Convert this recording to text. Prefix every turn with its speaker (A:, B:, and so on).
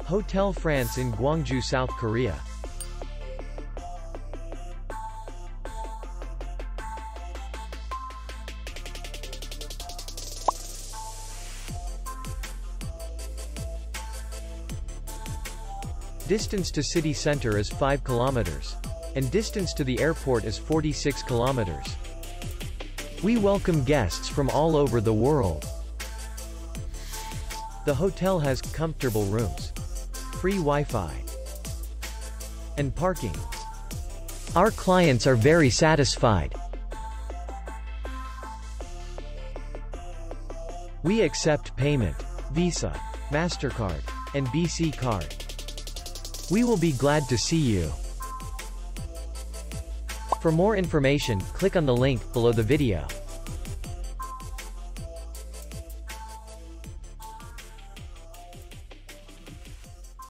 A: Hotel France in Gwangju, South Korea. Distance to city center is 5 kilometers. And distance to the airport is 46 kilometers. We welcome guests from all over the world. The hotel has comfortable rooms, free Wi-Fi, and parking. Our clients are very satisfied. We accept payment, Visa, MasterCard, and BC card. We will be glad to see you. For more information, click on the link below the video.